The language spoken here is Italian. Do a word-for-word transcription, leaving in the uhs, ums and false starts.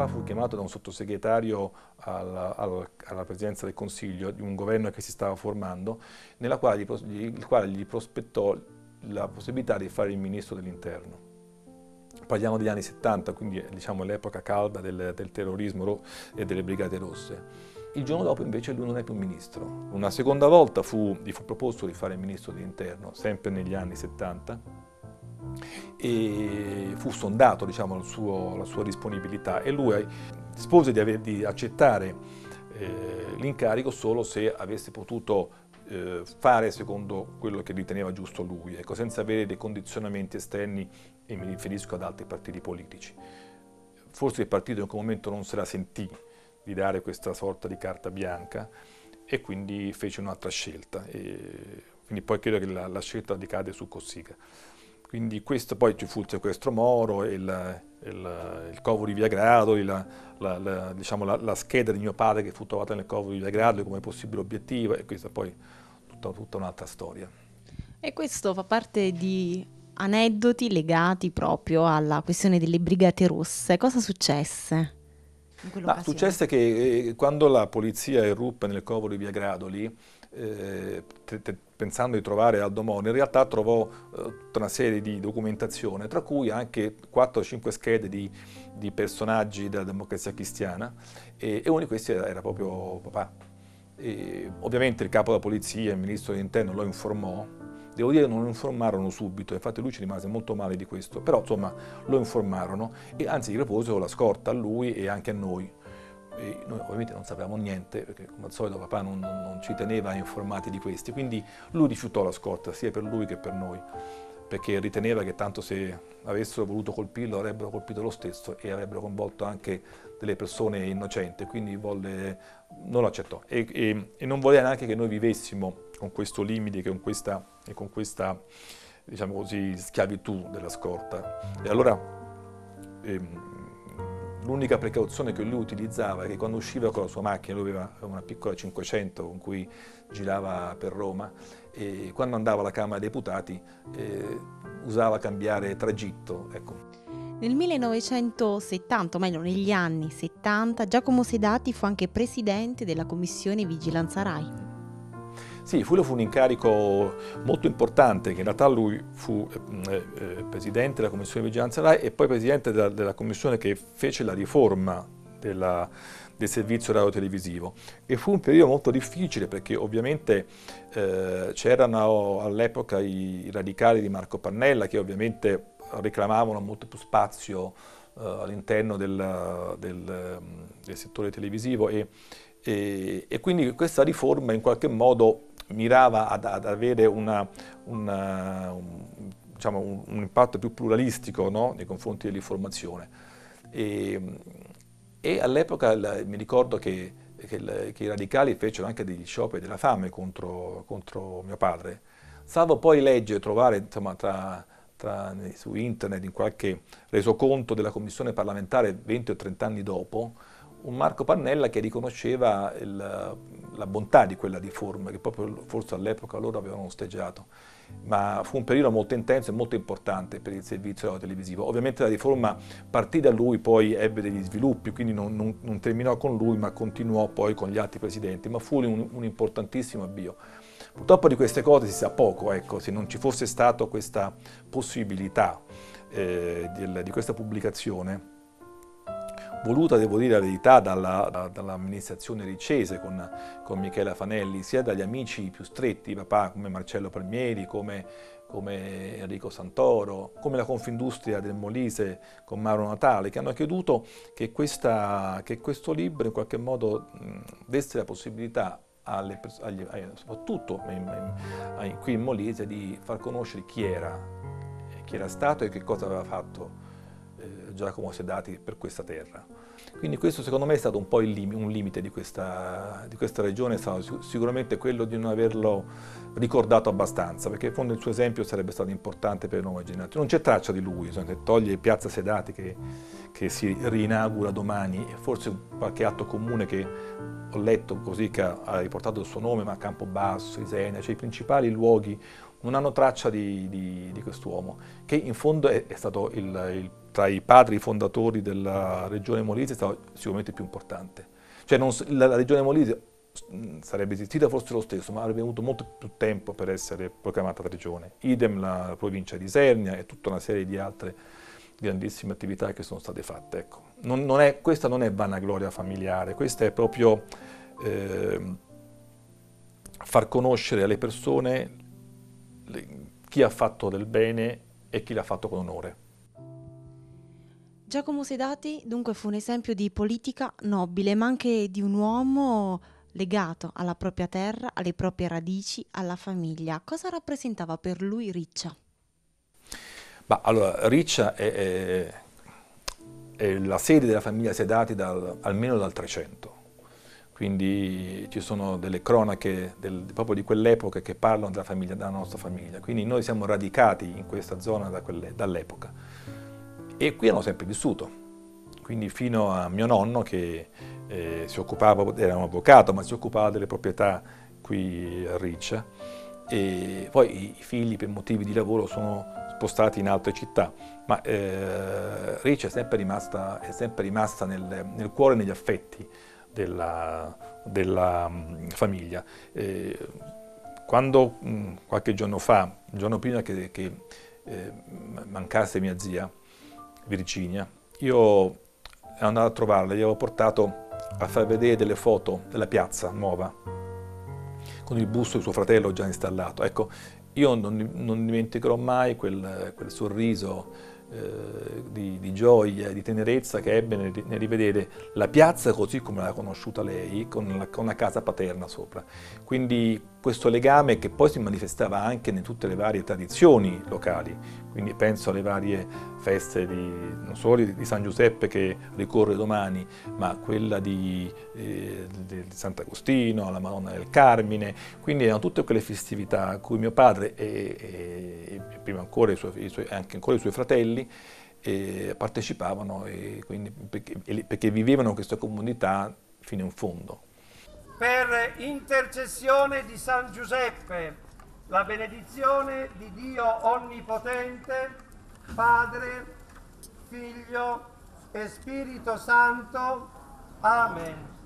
fu chiamato da un sottosegretario alla, alla, alla presidenza del Consiglio di un governo che si stava formando, nella quale gli, il quale gli prospettò la possibilità di fare il ministro dell'interno. Parliamo degli anni settanta, quindi diciamo l'epoca calda del, del terrorismo e delle Brigate Rosse. Il giorno dopo invece lui non è più ministro. Una seconda volta fu, gli fu proposto di fare il ministro dell'interno, sempre negli anni settanta, e fu sondato diciamo, il suo, la sua disponibilità e lui rispose di, aver, di accettare eh, l'incarico solo se avesse potuto eh, fare secondo quello che riteneva giusto lui, ecco, senza avere dei condizionamenti esterni, e mi riferisco ad altri partiti politici. Forse il partito in quel momento non se la sentì di dare questa sorta di carta bianca e quindi fece un'altra scelta. E quindi poi credo che la, la scelta decade su Cossiga. Quindi questo, poi ci fu il sequestro Moro, il, il, il covo di Via Grado, la, la, la, diciamo, la, la scheda di mio padre che fu trovata nel covo di Via Grado come possibile obiettivo, e questa poi tutta, tutta un'altra storia. E questo fa parte di aneddoti legati proprio alla questione delle Brigate Rosse. Cosa successe in quell'occasione? Ma successe che eh, quando la polizia irruppe nel covo di Via Grado lì, eh, te, te, pensando di trovare Aldo Moro, in realtà trovò eh, tutta una serie di documentazione, tra cui anche quattro o cinque schede di, di personaggi della Democrazia Cristiana, e, e uno di questi era, era proprio papà. E, ovviamente il capo della polizia, il ministro dell'interno lo informò. Devo dire che non lo informarono subito, infatti lui ci rimase molto male di questo, però insomma lo informarono e anzi gli proposero la scorta a lui e anche a noi. E noi ovviamente non sapevamo niente, perché come al solito papà non, non, non ci teneva informati di questi, quindi lui rifiutò la scorta sia per lui che per noi, perché riteneva che tanto se avessero voluto colpirlo avrebbero colpito lo stesso e avrebbero coinvolto anche delle persone innocenti, quindi volle, non lo accettò e, e, e non voleva neanche che noi vivessimo con questo limite, con questa, e con questa diciamo così, schiavitù della scorta. E allora ehm, l'unica precauzione che lui utilizzava è che quando usciva con la sua macchina, lui aveva una piccola cinquecento con cui girava per Roma, e quando andava alla Camera dei Deputati eh, usava cambiare tragitto. Ecco. Nel millenovecentosettanta, o meglio negli anni settanta, Giacomo Sedati fu anche presidente della Commissione Vigilanza Rai. Sì, quello fu un incarico molto importante, che in realtà lui fu eh, eh, presidente della Commissione di Vigilanza Rai e poi presidente della, della commissione che fece la riforma della, del servizio radiotelevisivo. E fu un periodo molto difficile perché ovviamente eh, c'erano all'epoca i, i radicali di Marco Pannella che ovviamente reclamavano molto più spazio eh, all'interno del, del, del settore televisivo e, e, e quindi questa riforma in qualche modo mirava ad, ad avere una, una, un, diciamo, un, un impatto più pluralistico, no? Nei confronti dell'informazione. E, e all'epoca mi ricordo che, che, che i radicali fecero anche degli scioperi della fame contro, contro mio padre, salvo poi leggere, trovare insomma, tra, tra, su internet, in qualche resoconto della commissione parlamentare venti o trenta anni dopo, un Marco Pannella che riconosceva il, la bontà di quella riforma, che proprio forse all'epoca loro avevano osteggiato. Ma fu un periodo molto intenso e molto importante per il servizio televisivo. Ovviamente la riforma partì da lui, poi ebbe degli sviluppi, quindi non, non, non terminò con lui, ma continuò poi con gli altri presidenti, ma fu un, un importantissimo avvio. Purtroppo di queste cose si sa poco, ecco, se non ci fosse stata questa possibilità eh, di, di questa pubblicazione, voluta, devo dire la verità, dalla, dall'amministrazione riccese con, con Michela Fanelli, sia dagli amici più stretti, papà, come Marcello Palmieri, come, come Enrico Santoro, come la Confindustria del Molise con Mauro Natale, che hanno creduto che, questa, che questo libro in qualche modo mh, desse la possibilità, alle, agli, soprattutto in, in, qui in Molise, di far conoscere chi era, chi era stato e che cosa aveva fatto Giacomo Sedati per questa terra. Quindi questo secondo me è stato un po' il lim- un limite di questa, di questa regione, è stato sicuramente quello di non averlo ricordato abbastanza, perché in fondo il suo esempio sarebbe stato importante per le nuove generazioni. Non c'è traccia di lui, se toglie Piazza Sedati che, che si rinaugura domani, e forse qualche atto comune che ho letto così che ha riportato il suo nome, ma Campobasso, Isenia, cioè i principali luoghi non hanno traccia di, di, di quest'uomo, che in fondo è, è stato il, il tra i padri fondatori della regione Molise è stato sicuramente più importante. Cioè non, la, la regione Molise sarebbe esistita forse lo stesso, ma avrebbe avuto molto più tempo per essere proclamata regione. Idem la provincia di Isernia e tutta una serie di altre grandissime attività che sono state fatte. Ecco. Non, non è, questa non è vanagloria familiare, questa è proprio eh, far conoscere alle persone le, chi ha fatto del bene e chi l'ha fatto con onore. Giacomo Sedati dunque fu un esempio di politica nobile, ma anche di un uomo legato alla propria terra, alle proprie radici, alla famiglia. Cosa rappresentava per lui Riccia? Bah, allora, Riccia è, è, è la sede della famiglia Sedati dal, almeno dal trecento, quindi ci sono delle cronache del, proprio di quell'epoca che parlano della, famiglia, della nostra famiglia, quindi noi siamo radicati in questa zona da dall'epoca e qui hanno sempre vissuto, quindi fino a mio nonno che eh, si occupava, era un avvocato, ma si occupava delle proprietà qui a Riccia e poi i figli per motivi di lavoro sono spostati in altre città, ma eh, Riccia è sempre rimasta, è sempre rimasta nel, nel cuore e negli affetti della, della um, famiglia. Eh, quando um, qualche giorno fa, un giorno prima che, che eh, mancasse mia zia Virginia, io ero andato a trovarla, gli avevo portato a far vedere delle foto della piazza nuova, con il busto di suo fratello già installato. Ecco, io non, non dimenticherò mai quel, quel sorriso eh, di, di gioia, di tenerezza che ebbe nel, nel rivedere la piazza così come l'ha conosciuta lei, con, la, con una casa paterna sopra. Quindi questo legame che poi si manifestava anche in tutte le varie tradizioni locali, quindi penso alle varie feste di, non solo di, di San Giuseppe che ricorre domani, ma quella di, eh, di Sant'Agostino, la Madonna del Carmine, quindi erano tutte quelle festività a cui mio padre e, e, e prima ancora i suoi, i suoi, anche ancora i suoi fratelli eh, partecipavano e quindi, perché, perché vivevano questa comunità fino in fondo. Per intercessione di San Giuseppe, la benedizione di Dio Onnipotente, Padre, Figlio e Spirito Santo. Amen.